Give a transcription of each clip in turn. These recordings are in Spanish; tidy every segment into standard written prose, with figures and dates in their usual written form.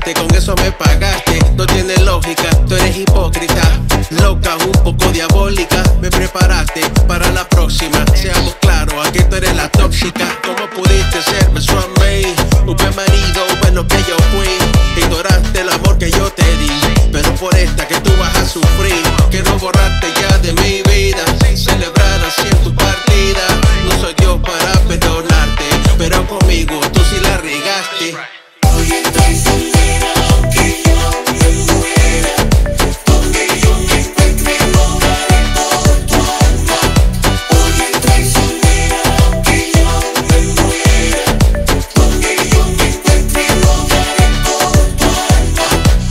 jugaste, con eso me pagaste. No tiene lógica, tú eres hipócrita, loca, un poco diabólica. Me preparaste para la próxima. Seamos claros, aquí tú eres la tóxica. ¿Cómo pudiste serme su amé? Un buen marido, un buen lo que yo fui. Ignoraste el amor que yo te di, pero por esta que tú vas a sufrir. Quiero borrarte ya de mi vida, celebrar así en tu partida. No soy Dios para perdonarte, pero conmigo tú sí la regaste. Oye, traicionera, aunque yo me muera, donde yo me encuentre rogaré por tu alma. Oye, traicionera, aunque yo me muera, donde yo me encuentre rogaré por tu alma.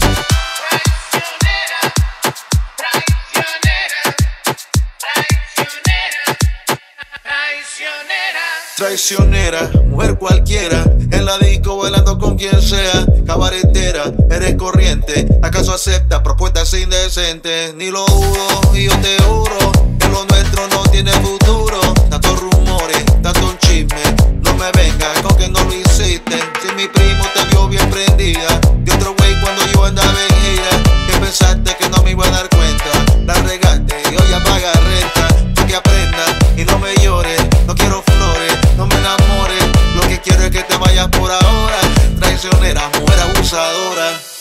Traicionera, mujer cualquiera, en la disco bailando con quien sea. Cabaretera, eres corriente, ¿acaso aceptas propuestas indecentes? Ni lo dudo y yo te juro que lo nuestro no tiene futuro. Tantos rumores, tantos chismes, no me vengas con que no lo hiciste. Si mi primo te vio bien prendida de otro güey cuando yo andaba en gira, que pensaste que no me iba a dar cuenta. La regaste y hoy apaga renta, para que aprendas y no me llores. No quiero flores, no me enamores, lo que quiero es que te vayas por ahora. Traicionera, mujer abusadora.